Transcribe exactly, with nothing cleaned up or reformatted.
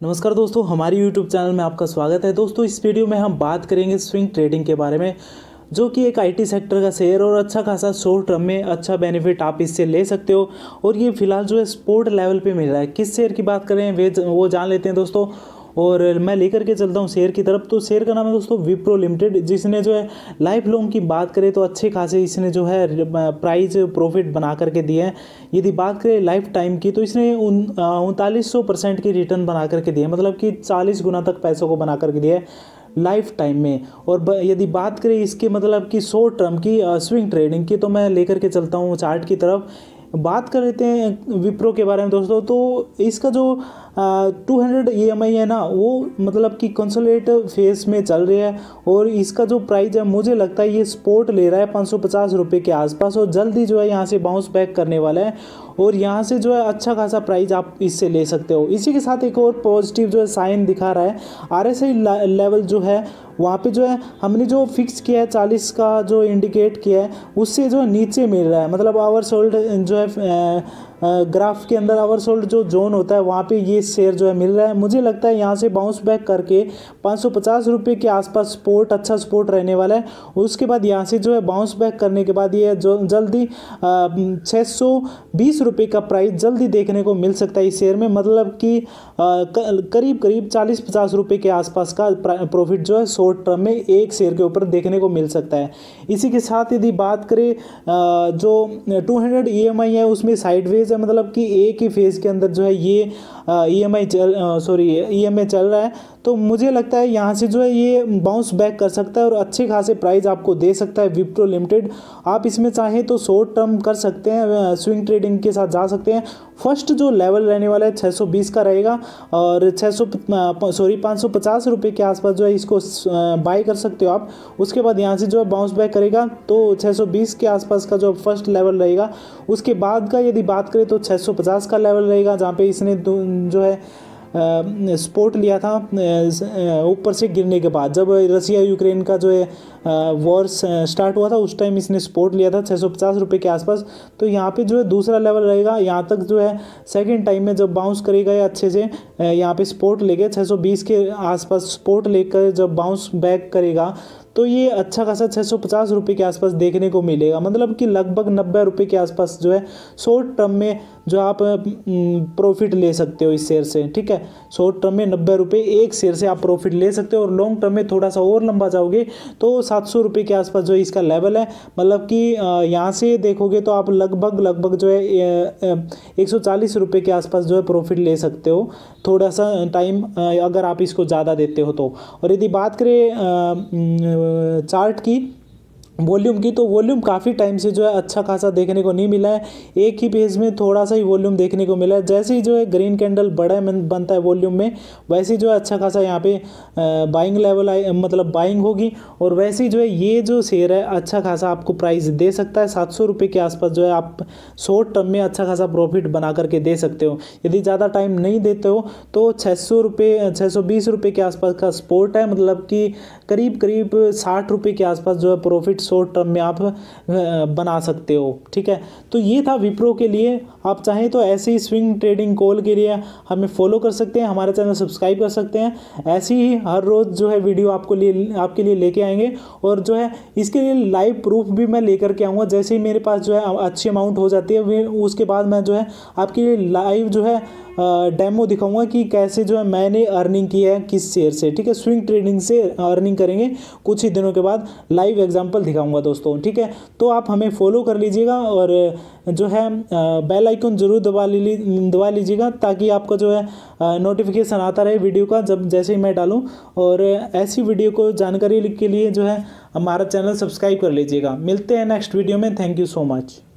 नमस्कार दोस्तों, हमारी यूट्यूब चैनल में आपका स्वागत है। दोस्तों इस वीडियो में हम बात करेंगे स्विंग ट्रेडिंग के बारे में, जो कि एक आईटी सेक्टर का शेयर और अच्छा खासा शॉर्ट टर्म में अच्छा बेनिफिट आप इससे ले सकते हो। और ये फिलहाल जो है सपोर्ट लेवल पे मिल रहा है। किस शेयर की बात करें वे वो जान लेते हैं दोस्तों। और मैं लेकर के चलता हूँ शेयर की तरफ। तो शेयर का नाम है दोस्तों विप्रो लिमिटेड, जिसने जो है लाइफ लॉन्ग की बात करें तो अच्छे खासे इसने जो है प्राइस प्रॉफिट बना करके दिए हैं। यदि बात करें लाइफ टाइम की तो इसने उनतालीस सौ परसेंट की रिटर्न बना करके दिए, मतलब कि चालीस गुना तक पैसों को बना करके दिया है लाइफ टाइम में। और यदि बात करें इसके मतलब कि शॉर्ट टर्म की स्विंग ट्रेडिंग की, तो मैं लेकर के चलता हूँ चार्ट की तरफ। बात कर लेते हैं विप्रो के बारे में दोस्तों। तो इसका जो two hundred E M A है ना, वो मतलब कि कंसोलिडेट फेस में चल रही है। और इसका जो प्राइस है मुझे लगता है ये सपोर्ट ले रहा है पाँच सौ पचास रुपये के आसपास, और जल्दी जो है यहाँ से बाउंस बैक करने वाला है। और यहाँ से जो है अच्छा खासा प्राइस आप इससे ले सकते हो। इसी के साथ एक और पॉजिटिव जो है साइन दिखा रहा है, आर एस आई लेवल जो है वहाँ पे जो है हमने जो फिक्स किया है चालीस का जो इंडिकेट किया है, उससे जो नीचे मिल रहा है। मतलब आवर सोल्ड जो है ग्राफ के अंदर आवर सोल्ड जो जोन होता है वहाँ पे ये शेयर जो है मिल रहा है। मुझे लगता है यहाँ से बाउंस बैक करके पाँच सौ पचास रुपये के आसपास सपोर्ट अच्छा सपोर्ट रहने वाला है। उसके बाद यहाँ से जो है बाउंस बैक करने के बाद ये जो जल्दी छः सौ बीस रुपये का प्राइस जल्दी देखने को मिल सकता है इस शेयर में। मतलब कि करीब करीब चालीस पचास रुपये के आसपास का प्रॉफिट जो है शॉर्ट टर्म में एक शेयर के ऊपर देखने को मिल सकता है। इसी के साथ यदि बात करें जो two hundred E M A है उसमें साइडवेज, मतलब कि एक ही फेज के अंदर जो है ये ई एम आई चल सॉरी ई एम आई चल रहा है। तो मुझे लगता है यहाँ से जो है ये बाउंस बैक कर सकता है और अच्छे खासे प्राइस आपको दे सकता है विप्रो लिमिटेड। आप इसमें चाहें तो शॉर्ट टर्म कर सकते हैं, स्विंग ट्रेडिंग के साथ जा सकते हैं। फर्स्ट जो लेवल रहने वाला है छः सौ बीस का रहेगा, और छः सौ सॉरी पाँच सौ पचास रुपये के आसपास जो है इसको बाय कर सकते हो आप। उसके बाद यहाँ से जो है बाउंस बैक करेगा तो छः सौ बीस के आसपास का जो फर्स्ट लेवल रहेगा। उसके बाद का यदि बात करें तो छः सौ पचास का लेवल रहेगा, जहाँ पे इसने जो है सपोर्ट लिया था ऊपर से गिरने के बाद। जब रसिया यूक्रेन का जो है वॉर स्टार्ट हुआ था उस टाइम इसने सपोर्ट लिया था छः सौ पचास रुपये के आसपास। तो यहाँ पे जो है दूसरा लेवल रहेगा। यहाँ तक जो है सेकंड टाइम में जब बाउंस करेगा या अच्छे से यहाँ पे सपोर्ट लेके छः सौ बीस के आसपास सपोर्ट लेकर जब बाउंस बैक करेगा तो ये अच्छा खासा छः सौ पचास रुपये के आसपास देखने को मिलेगा। मतलब कि लगभग नब्बे रुपये के आसपास जो है शॉर्ट टर्म में जो आप प्रॉफिट ले सकते हो इस शेयर से। ठीक है, शॉर्ट टर्म में नब्बे रुपये एक शेयर से आप प्रॉफिट ले सकते हो। और लॉन्ग टर्म में थोड़ा सा और लंबा जाओगे तो सात सौ रुपये के आसपास जो इसका लेवल है। मतलब कि यहाँ से देखोगे तो आप लगभग लगभग जो है एक सौ चालीस रुपये के आसपास जो है प्रॉफिट ले सकते हो, थोड़ा सा टाइम अगर आप इसको ज़्यादा देते हो तो। और यदि बात करें चार्ट की वॉल्यूम की, तो वॉल्यूम काफ़ी टाइम से जो है अच्छा खासा देखने को नहीं मिला है। एक ही पेज में थोड़ा सा ही वॉल्यूम देखने को मिला है। जैसे ही जो है ग्रीन कैंडल बड़ा बनता है वॉल्यूम में, वैसे ही जो है अच्छा खासा यहाँ पे बाइंग लेवल आए, मतलब बाइंग होगी। और वैसे ही जो है ये जो शेयर है अच्छा खासा आपको प्राइस दे सकता है। सात सौ रुपये के आसपास जो है आप शॉर्ट टर्म में अच्छा खासा प्रॉफिट बना करके दे सकते हो। यदि ज़्यादा टाइम नहीं देते हो तो छः सौ रुपये छः सौ बीस रुपये के आसपास का सपोर्ट है, मतलब कि करीब करीब साठ रुपये के आसपास जो है प्रॉफिट शॉर्ट टर्म में आप बना सकते हो। ठीक है, तो ये था विप्रो के लिए। आप चाहें तो ऐसे ही स्विंग ट्रेडिंग कॉल के लिए हमें फॉलो कर सकते हैं, हमारे चैनल सब्सक्राइब कर सकते हैं। ऐसी ही हर रोज़ जो है वीडियो आपको लिए आपके लिए लेके आएंगे। और जो है इसके लिए लाइव प्रूफ भी मैं लेकर के आऊँगा। जैसे ही मेरे पास जो है अच्छी अमाउंट हो जाती है उसके बाद मैं जो है आपके लिए लाइव जो है डेमो दिखाऊंगा कि कैसे जो है मैंने अर्निंग की है किस शेयर से। ठीक है, स्विंग ट्रेडिंग से अर्निंग करेंगे कुछ ही दिनों के बाद, लाइव एग्जांपल दिखाऊंगा दोस्तों। ठीक है, तो आप हमें फॉलो कर लीजिएगा और जो है बेल आइकन जरूर दबा ली दबा लीजिएगा, ताकि आपका जो है नोटिफिकेशन आता रहे वीडियो का जब जैसे ही मैं डालूँ। और ऐसी वीडियो को जानकारी के लिए जो है हमारा चैनल सब्सक्राइब कर लीजिएगा। मिलते हैं नेक्स्ट वीडियो में। Thank you so much.